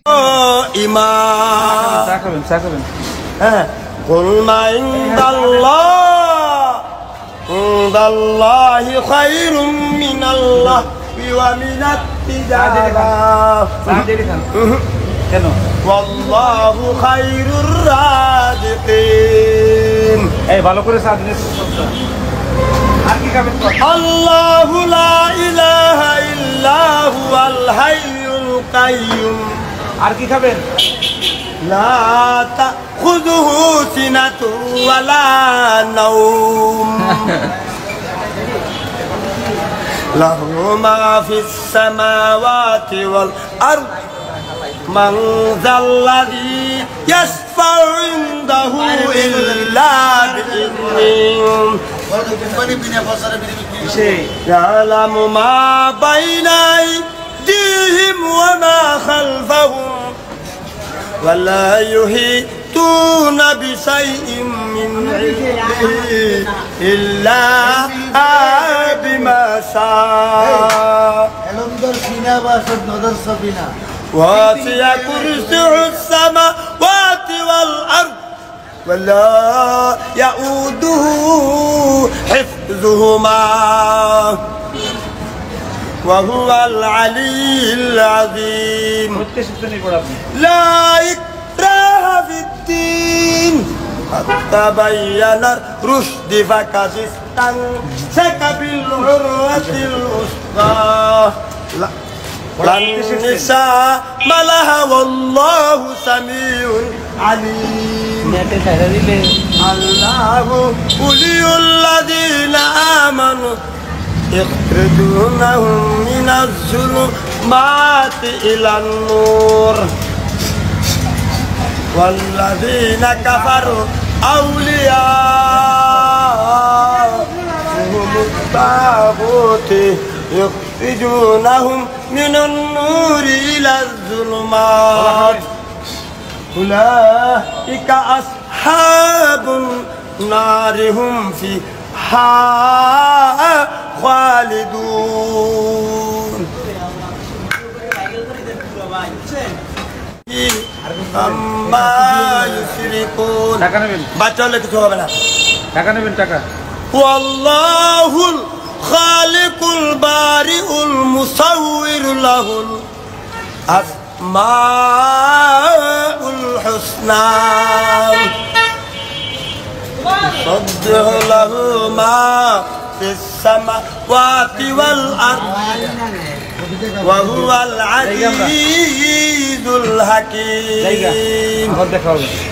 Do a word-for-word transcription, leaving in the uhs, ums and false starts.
ইমান চা খাবেন চা খাবেন হ্যাঁ কুল মা ইনদাল্লাহ ইনদাল্লাহি খায়রুম মিনাল্লাহ ওয়া মিনাত তিজারা চা দিয়ে খান কেন ওয়াল্লাহু খায়রুর রাজিকিন এই ভালো করে চা দিন আর কি খাবেন আল্লাহু লা ইলাহা ইল্লা হুয়াল হাইয়ুল কাইয়্যুম আর কি খাবেন লা তাখুযুহু সিনাতুন ওয়ালা নাওম লাহু মা ফিস সামাওয়াতি ওয়াল আরদ মান যাল্লাযী ইয়াশফাউ ইনদাহু ইল্লা বিইذনিহি ইয়ালামু মা বাইনা আইদিহিম ওয়া মা খালফাহুম ওয়া লা ইউহিতুনা বিশাইইন মিন ইলমিহি ইল্লা বিমা শাআ এলমদার সিনা বাসদ নদর সবিনা واسع كرسيه السماوات والأرض ولا يؤوده حفظهما وهو العلي العظيم لا إكراه في الدين قد تبين الرشد فقد استمسك بالعروة الوثقى النساء ملها والله سميع عليم الله ولي الذين آمنوا يخرجونهم من الظلمات إلى النور والذين كفروا أولياءهم الطاغوت يخرجونهم من النور إلى الظلمات أولئك أصحاب النار هم فيها خالدون أما يشركون বাচ্চা হলে কিছু হবে না টাকা নেবেন টাকা والله الخالق البارئ المصور له الأسماء الحسنى يسبح له ما في السماوات والأرض وهو العزيز الحكيم